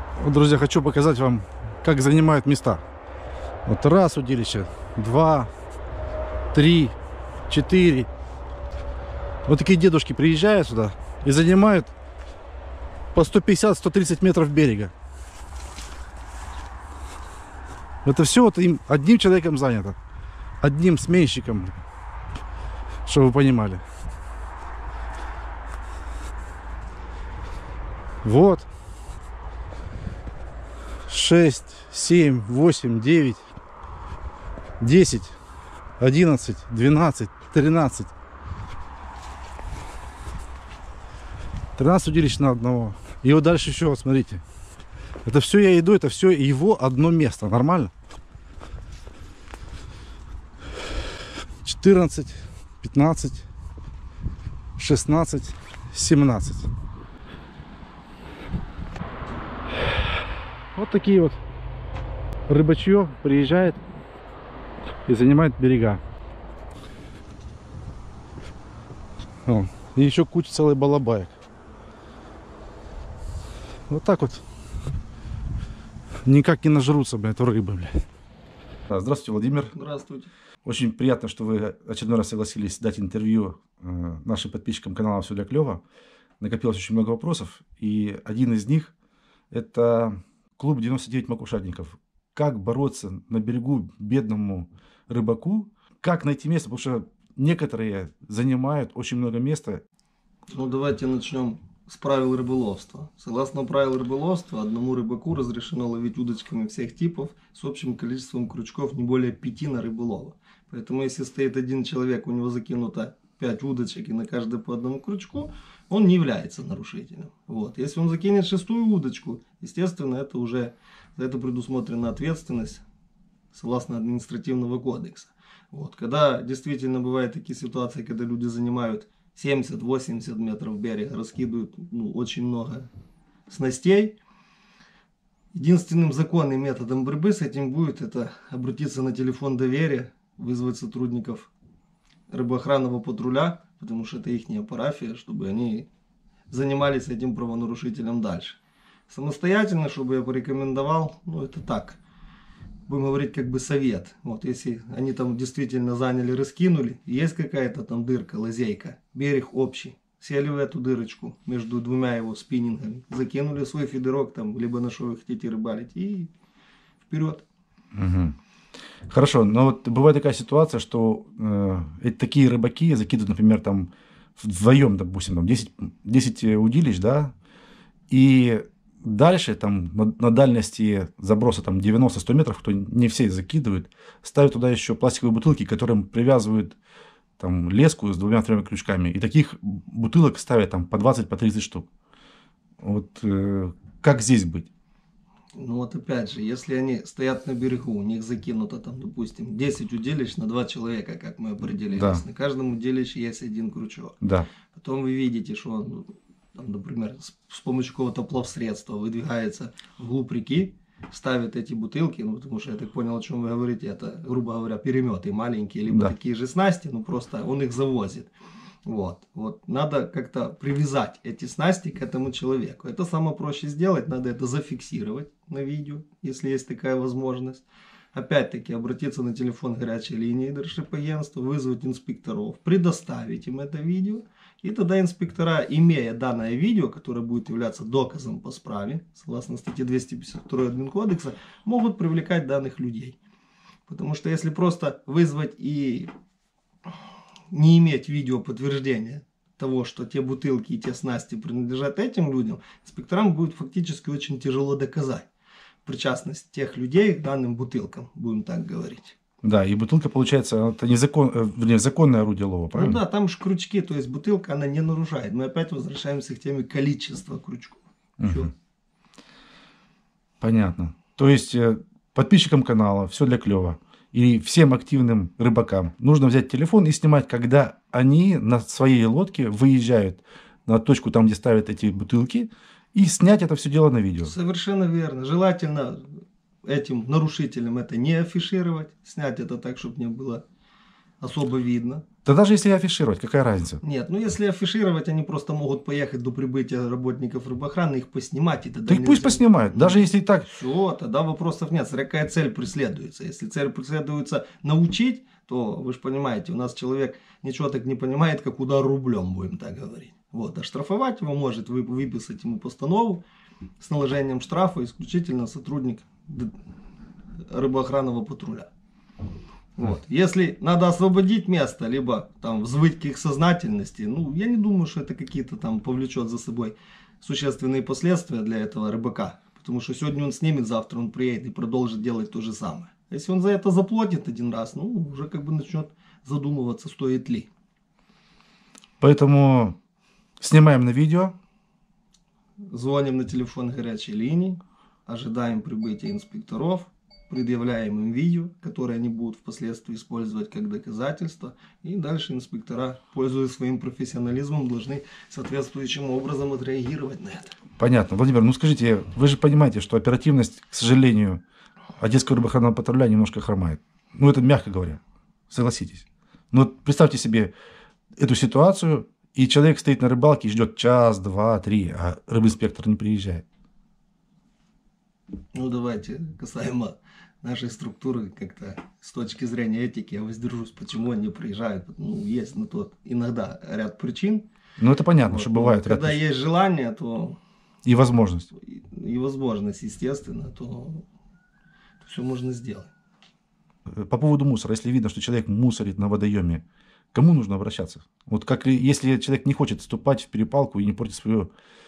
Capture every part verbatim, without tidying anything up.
Вот, друзья, хочу показать вам, как занимают места. Вот раз удилище, два, три, четыре. Вот такие дедушки приезжают сюда и занимают по сто пятьдесят — сто тридцать метров берега. Это все вот им одним человеком занято. Одним сменщиком. Чтобы вы понимали. Вот. шесть, семь, восемь, девять, десять, одиннадцать, двенадцать, тринадцать. тринадцать удилищ на одного. И вот дальше еще, вот смотрите. Это все я иду, это все его одно место. Нормально? четырнадцать, пятнадцать, шестнадцать, семнадцать. Вот такие вот рыбачье приезжает и занимает берега. О, и еще куча целый балабаек. Вот так вот. Никак не нажрутся, блядь, рыбы, блядь. Здравствуйте, Владимир. Здравствуйте. Очень приятно, что вы очередной раз согласились дать интервью э, нашим подписчикам канала «Все для клёва». Накопилось очень много вопросов. И один из них – это клуб девяносто девять макушатников. Как бороться на берегу бедному рыбаку? Как найти место? Потому что некоторые занимают очень много места. Ну, давайте начнем с правил рыболовства. Согласно правилам рыболовства, одному рыбаку разрешено ловить удочками всех типов с общим количеством крючков не более пяти на рыболова. Поэтому, если стоит один человек, у него закинуто пять удочек и на каждой по одному крючку, он не является нарушителем. Вот. Если он закинет шестую удочку, естественно, это уже за это предусмотрена ответственность согласно административного кодекса. Вот. Когда действительно бывают такие ситуации, когда люди занимают семьдесят-восемьдесят метров берега, раскидывают ну, очень много снастей. Единственным законным методом борьбы с этим будет это обратиться на телефон доверия, вызвать сотрудников рыбоохранного патруля, потому что это их парафия, чтобы они занимались этим правонарушителем дальше. Самостоятельно, чтобы я порекомендовал, ну это так, будем говорить как бы совет. Вот если они там действительно заняли, раскинули, есть какая-то там дырка, лазейка, берег общий, сели в эту дырочку между двумя его спиннингами, закинули свой фидерок там, либо на что вы хотите рыбалить, и вперед. Угу. Хорошо, но вот бывает такая ситуация, что э, такие рыбаки закидывают, например, там вдвоем, допустим, там десять, десять удилищ, да, и дальше там на, на дальности заброса там девяносто-сто метров, кто не все закидывают, ставят туда еще пластиковые бутылки, к которым привязывают там леску с двумя-тремя крючками, и таких бутылок ставят там по двадцать, по тридцать штук. Вот э, как здесь быть? Ну вот опять же, если они стоят на берегу, у них закинуто там, допустим, десять удилищ на два человека, как мы определились. Да. На каждом удилище есть один крючок. Да. Потом вы видите, что он, там, например, с, с помощью какого-то плавсредства выдвигается вглубь реки, ставит эти бутылки, ну потому что я так понял, о чем вы говорите, это, грубо говоря, переметы маленькие, либо да. такие же снасти, ну просто он их завозит. Вот, вот, надо как-то привязать эти снасти к этому человеку. Это самое проще сделать, надо это зафиксировать на видео, если есть такая возможность. Опять-таки обратиться на телефон горячей линии Держшипагентства, вызвать инспекторов, предоставить им это видео. И тогда инспектора, имея данное видео, которое будет являться доказом по справе, согласно статье двести пятьдесят два Админкодекса, могут привлекать данных людей. Потому что если просто вызвать и не иметь видео подтверждения того, что те бутылки и те снасти принадлежат этим людям, инспекторам будет фактически очень тяжело доказать причастность тех людей к данным бутылкам, будем так говорить. Да, и бутылка, получается, это незакон, вернее, законное орудие лова, правильно? Ну да, там же крючки, то есть бутылка, она не нарушает. Мы опять возвращаемся к теме количества крючков. Угу. Понятно. То есть подписчикам канала «Все для клёва» и всем активным рыбакам нужно взять телефон и снимать, когда они на своей лодке выезжают на точку, там, где ставят эти бутылки, и снять это все дело на видео. Совершенно верно. Желательно этим нарушителям это не афишировать, снять это так, чтобы не было особо видно. Да даже если афишировать, какая разница? Нет, ну если афишировать, они просто могут поехать до прибытия работников рыбоохраны, их поснимать. И тогда Да их пусть нельзя- поснимают, даже Ну, если и так. Все, тогда вопросов нет. Смотря какая цель преследуется. Если цель преследуется научить, то вы же понимаете, у нас человек ничего так не понимает, как удар рублем, будем так говорить. Вот, а штрафовать его может вы- выписать ему постанову с наложением штрафа исключительно сотрудник д- рыбоохранного патруля. Вот. Если надо освободить место, либо там взвыть к их сознательности, ну, я не думаю, что это какие-то там повлечет за собой существенные последствия для этого рыбака. Потому что сегодня он снимет, завтра он приедет и продолжит делать то же самое. Если он за это заплатит один раз, ну, уже как бы начнет задумываться, стоит ли. Поэтому снимаем на видео. Звоним на телефон горячей линии, ожидаем прибытия инспекторов, предъявляем им видео, которое они будут впоследствии использовать как доказательство. И дальше инспектора, пользуясь своим профессионализмом, должны соответствующим образом отреагировать на это. Понятно. Владимир, ну скажите, вы же понимаете, что оперативность, к сожалению, Одесского рыбоохранного патруля немножко хромает. Ну, это мягко говоря. Согласитесь. Ну, вот представьте себе эту ситуацию, и человек стоит на рыбалке и ждет час, два, три, а рыбинспектор не приезжает. Ну, давайте касаемо нашей структуры как-то с точки зрения этики я воздержусь, почему они приезжают. Ну, есть на то иногда ряд причин. Ну, это понятно, Вот, что но бывает. ряд Когда причин. есть желание, то И возможность. и, и возможность, естественно, то, то все можно сделать. По поводу мусора. Если видно, что человек мусорит на водоеме, к кому нужно обращаться? Вот как ли, если человек не хочет вступать в перепалку и не портить свое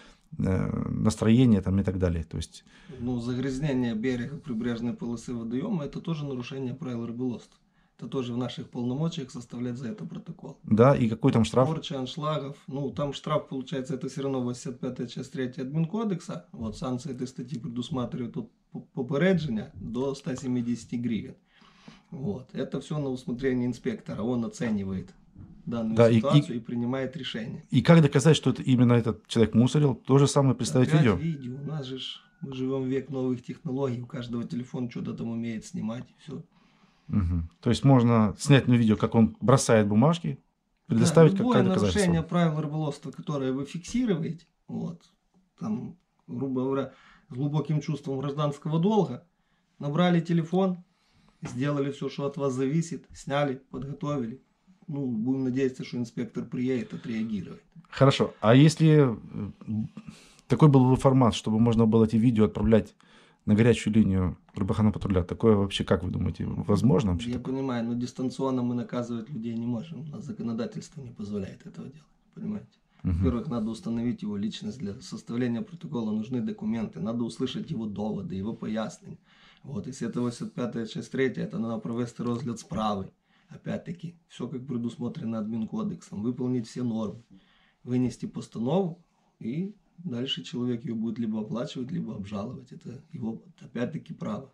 э, настроение там, и так далее. То есть, Ну, загрязнение берега прибрежной полосы водоема – это тоже нарушение правил рыболовства. Это тоже в наших полномочиях составлять за это протокол. да, и какой там штраф? Порча аншлагов. Ну, там штраф, получается, это все равно восемьдесят пятая часть третья админкодекса. Вот санкции этой статьи предусматривают от попереджения до ста семидесяти гривен. Вот. Это все на усмотрение инспектора. Он оценивает данную Да, и- ситуацию и, и- принимает решение. И как доказать, что это именно этот человек мусорил? То же самое представить Опять видео? видео. У нас же ж- мы живем в век новых технологий. У каждого телефон что-то там умеет снимать. И все. Мгм. То есть можно снять на видео, как он бросает бумажки, предоставить Да, как, любое как доказательство. нарушение правил рыболовства, которое вы фиксируете, вот, там, грубо говоря, с глубоким чувством гражданского долга, набрали телефон, сделали все, что от вас зависит, сняли, подготовили. Ну, будем надеяться, что инспектор приедет, отреагирует. Хорошо. А если э, такой был бы формат, чтобы можно было эти видео отправлять на горячую линию рыбоохранного патруля, такое вообще, как вы думаете, возможно вообще? Я такое? понимаю, но дистанционно мы наказывать людей не можем. У нас законодательство не позволяет этого делать. Понимаете? Мгм. Во-первых, надо установить его личность. Для составления протокола нужны документы. Надо услышать его доводи, его пояснення. Вот, если это восемьдесят пятая часть третья, это надо провести розгляд справи. Опять-таки, все как предусмотрено админкодексом. Выполнить все нормы. Вынести постанову, и дальше человек ее будет либо оплачивать, либо обжаловать. Это его, опять-таки, право.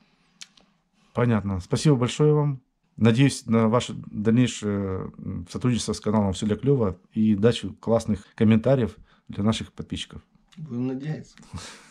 Понятно. Спасибо большое вам. Надеюсь на ваше дальнейшее м, сотрудничество с каналом «Все для клёва» и дачу классных комментариев для наших подписчиков. Будем надеяться.